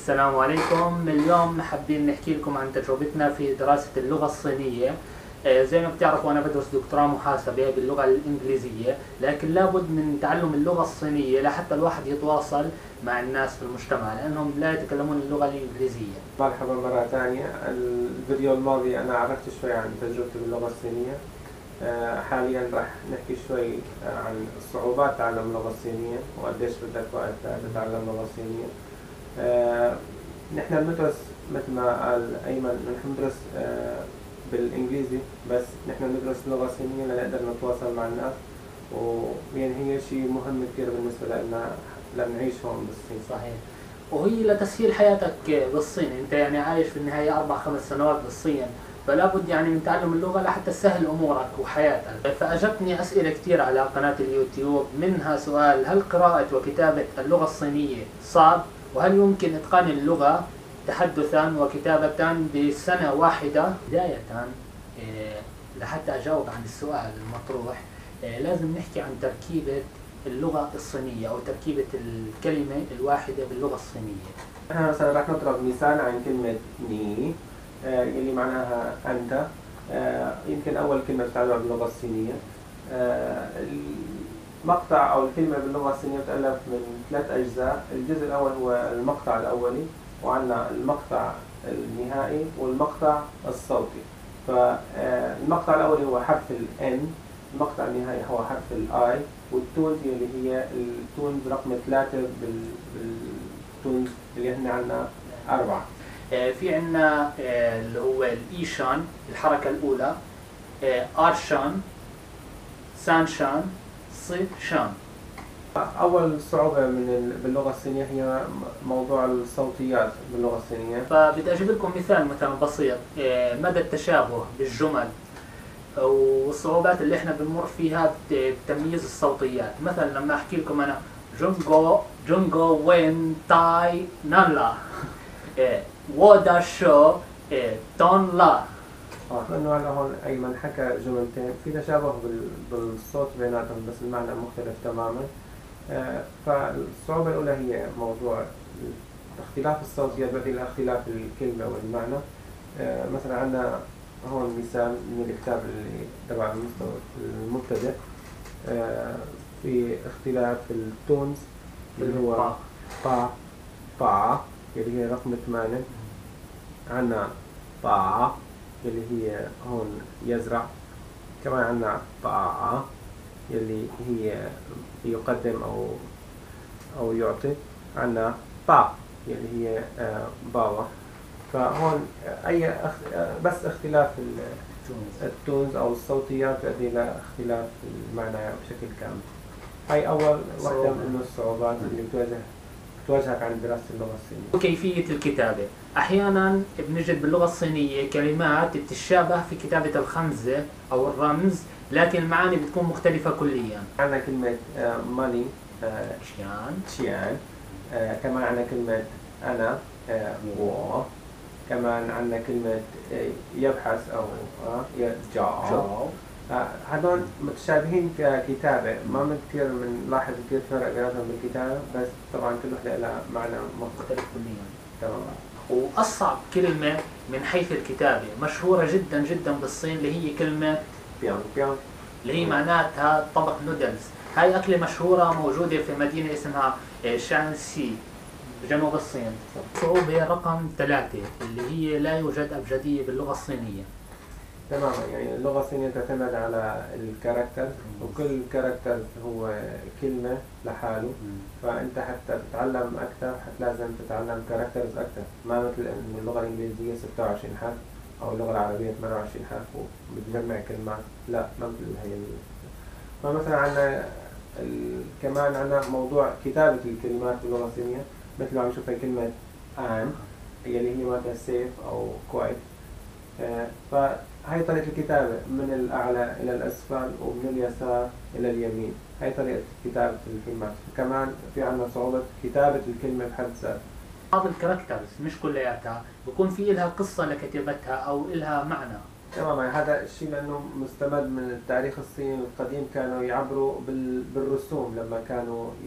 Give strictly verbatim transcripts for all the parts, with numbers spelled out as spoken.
السلام عليكم. اليوم حابين نحكي لكم عن تجربتنا في دراسة اللغة الصينية. زي ما بتعرفوا أنا بدرس دكتوراه محاسبة باللغة الإنجليزية، لكن لابد من تعلم اللغة الصينية لحتى الواحد يتواصل مع الناس في المجتمع لأنهم لا يتكلمون اللغة الإنجليزية. مرحبا مرة ثانية. الفيديو الماضي أنا عرفت شوي عن تجربتي باللغة الصينية. حاليا راح نحكي شوي عن صعوبات تعلم اللغة الصينية وقديش بدك وقت تتعلم اللغة الصينية. نحن بندرس مثل ما قال أيمن، نحن بندرس بالإنجليزي، بس نحن بندرس اللغة الصينية لنقدر نتواصل مع الناس، ويعني هي شيء مهم كثير بالنسبة لنا لنعيش هون بالصين. صحيح، وهي لتسهيل حياتك بالصين. انت يعني عايش في النهاية أربع خمس سنوات بالصين، فلا بد يعني من تعلم اللغة لحتى تسهل أمورك وحياتك. فأجبتني أسئلة كثير على قناة اليوتيوب، منها سؤال: هل قراءة وكتابة اللغة الصينية صعب؟ وهل يمكن إتقان اللغة تحدثا وكتابة بسنة واحدة؟ بداية لحتى أجاوب عن السؤال المطروح لازم نحكي عن تركيبة اللغة الصينية أو تركيبة الكلمة الواحدة باللغة الصينية. احنا مثلا راح نضرب مثال عن كلمة ني يلي معناها أنت. يمكن أول كلمة بتتعلمها باللغة الصينية. المقطع أو الكلمة باللغة الصينية بتألف من ثلاث أجزاء. الجزء الأول هو المقطع الأولي، وعندنا المقطع النهائي والمقطع الصوتي. فالمقطع الأولي هو حرف ال N، المقطع النهائي هو حرف ال I، والتونز اللي هي التونز رقم ثلاثة بالتونز اللي هن عندنا أربعة. في عندنا اللي هو الإيشان الحركة الأولى، آرشان، سانشان، صيشان. أول صعوبة من باللغة الصينية هي موضوع الصوتيات باللغة الصينية. فبدي أجيب لكم مثال مثلا بسيط مدى التشابه بالجمل والصعوبات اللي احنا بنمر فيها بتمييز الصوتيات. مثلا لما أحكي لكم أنا جونغو جونغو وين تاي نالا ودا شو تون لا. اه لانه هلا هون ايمن حكى جملتين في تشابه بالصوت بيناتهم، بس المعنى مختلف تماما. آه فالصعوبة الأولى هي موضوع اختلاف الصوتيات بيؤدي إلى اختلاف الكلمة والمعنى. آه مثلا عندنا هون مثال من الكتاب اللي تبع المبتدئ. آه في اختلاف التونز اللي هو با با اللي هي رقم ثمانية. عندنا با اللي هي هون يزرع. كمان عندنا با اللي هي يقدم أو أو يعطي. عندنا با اللي هي باوا. فهون أي أخ... بس اختلاف التونز أو الصوتيات يؤدي إلى اختلاف المعنى بشكل كامل. هاي أول واحدة من الصعوبات اللي بتواجه تواجهك عن دراسة اللغة الصينية. وكيفية الكتابة. أحيانا بنجد باللغة الصينية كلمات بتتشابه في كتابة الخمزة أو الرمز، لكن المعاني بتكون مختلفة كليا. عندنا كلمة ماني تشيان تشيان. كمان عندنا كلمة أنا وو. كمان عندنا كلمة يبحث أو جاو. هذول متشابهين ككتابة، ما كثير بنلاحظ كثير فرق بيناتهم بالكتابة، بس طبعا كل وحدة لها معنى مختلف كليا. تمام. وأصعب كلمة من حيث الكتابة مشهورة جدا جدا بالصين اللي هي كلمة بيان بيان اللي هي معناتها طبق نودلز. هاي أكلة مشهورة موجودة في مدينة اسمها شانسي بجنوب الصين. صعوبة رقم ثلاثة اللي هي لا يوجد أبجدية باللغة الصينية. تماما، يعني اللغة الصينية تعتمد على الكاركتر، وكل كاركتر هو كلمة لحاله. فأنت حتى تتعلم أكثر لازم تتعلم كاركترز أكثر، ما مثل إنه اللغة الإنجليزية ستة وعشرين حرف أو اللغة العربية ثمانية وعشرين حرف وبتجمع كلمات. لا، ما مثل هي. فمثلا عندنا كمان عندنا موضوع كتابة الكلمات باللغة الصينية، مثل ما عم نشوف كلمة آن اللي هي معناتها سيف أو كويت. آه فهي طريقة الكتابة من الأعلى إلى الأسفل ومن اليسار إلى اليمين. هي طريقة كتابة الكلمات. كمان في عندنا صعوبة كتابة الكلمة بحد ذاتها. بعض الكاركترز مش كلياتها بكون في لها قصة لكتابتها أو لها معنى. تماما، هذا الشيء لأنه مستمد من التاريخ الصيني القديم. كانوا يعبروا بالرسوم لما كانوا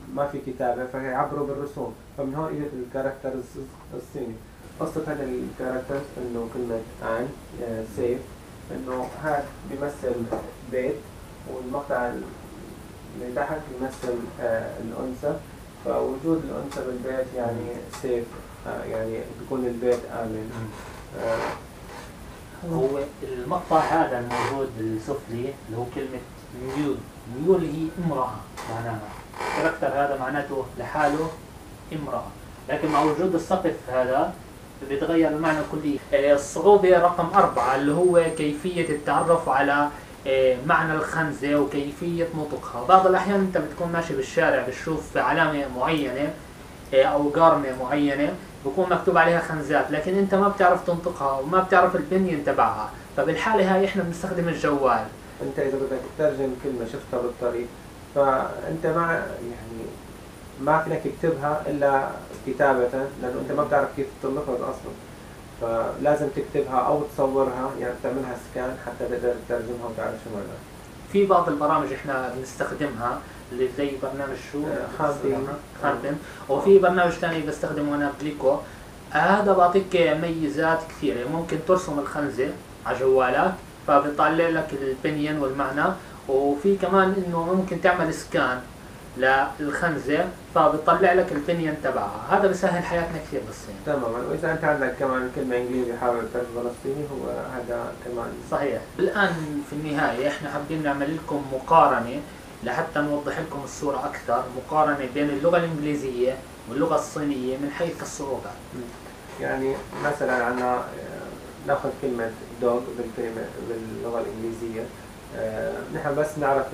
ما في كتابة فيعبروا بالرسوم، فمن هون اجت الكاركتر الصيني. قصة هذا الكاركتر انه كلمة ان سيف انه هذا بيمثل بيت، والمقطع اللي تحت بيمثل آه الأنثى، فوجود الأنثى بالبيت يعني سيف، آه يعني بيكون البيت آمن. آه هو المقطع هذا الموجود السفلي اللي هو كلمة ميول، ميول هي امرأة معناها، الكاركتر هذا معناته لحاله امرأة، لكن مع وجود السقف هذا بيتغير المعنى كليا. الصعوبة رقم أربعة اللي هو كيفية التعرف على معنى الخنزة وكيفية نطقها. بعض الأحيان أنت بتكون ماشي بالشارع بتشوف علامة معينة أو قارمة معينة بكون مكتوب عليها خنزات، لكن أنت ما بتعرف تنطقها وما بتعرف البنية تبعها، فبالحالة هاي إحنا بنستخدم الجوال. أنت إذا بدك تترجم كلمة شفتها بالطريق فأنت ما يعني ما فيك تكتبها إلا كتابة، لأنه أنت ما بتعرف كيف تلفظ أصلا، فلازم تكتبها أو تصورها، يعني تعملها سكان حتى تقدر تترجمها وتعرف شو معناها. في بعض البرامج إحنا بنستخدمها اللي زي برنامج شو خانبين خانبين، وفي برنامج ثاني بستخدمه أنا بليكو. هذا بعطيك ميزات كثيرة، ممكن ترسم الخنزة على جوالك فبيطلع لك البنين والمعنى، وفي كمان إنه ممكن تعمل سكان للخنزة فبتطلع لك البنين تبعها. هذا بيسهل حياتنا كثير بالصين. تماما. وإذا أنت عندك كمان كلمة إنجليزي حابب تترجم فلسطيني هو هذا كمان صحيح. الآن في النهاية إحنا حابين نعمل لكم مقارنة لحتى نوضح لكم الصورة أكثر، مقارنة بين اللغة الإنجليزية واللغة الصينية من حيث الصعوبة. يعني مثلا عنا ناخذ كلمة دوغ بالكلمة باللغة الإنجليزية، نحن بس نعرف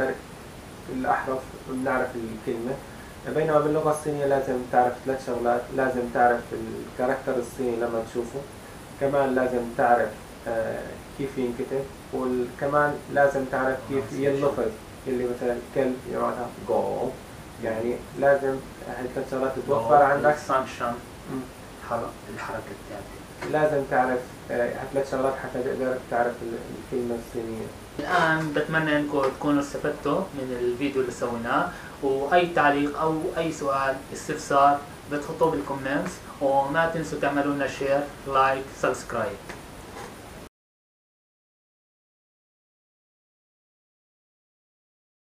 الأحرف ونعرف الكلمة، بينما باللغة الصينية لازم تعرف ثلاث شغلات. لازم تعرف الكاركتر الصيني لما تشوفه، كمان لازم تعرف كيف ينكتب، وكمان لازم تعرف كيف ينلفظ، اللي مثلا كلب يعطيها جو، يعني لازم هاي الثلاث شغلات تتوفر عندك. سانكشن الحركة الثابتة، لازم تعرف ثلاث شغلات حتى تقدر تعرف الكلمة الصينية. الآن بتمنى انكم تكونوا استفدتوا من الفيديو اللي سويناه، واي تعليق او اي سؤال استفسار بتحطوه بالكومنتس، وما تنسوا تعملوا لنا شير لايك سبسكرايب.